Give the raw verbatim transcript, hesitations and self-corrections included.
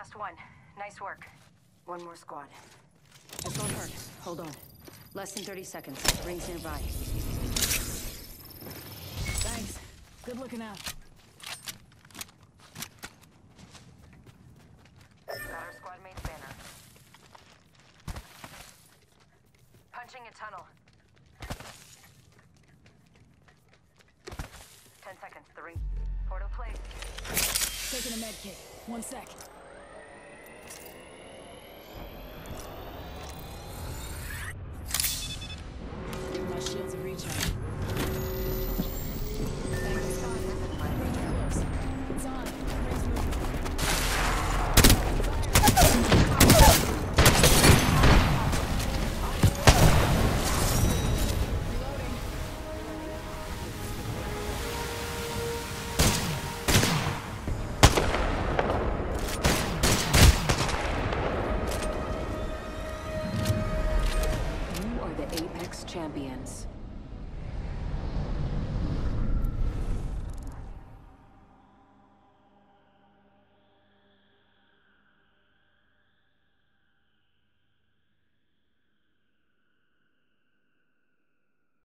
Last one. Nice work. One more squad. I've got hurt. Hold on. Less than thirty seconds. Rings nearby. Thanks. Good looking out. Got our squad mate's banner. Punching a tunnel. Ten seconds. The ring. Portal place. Taking a med kit. One sec.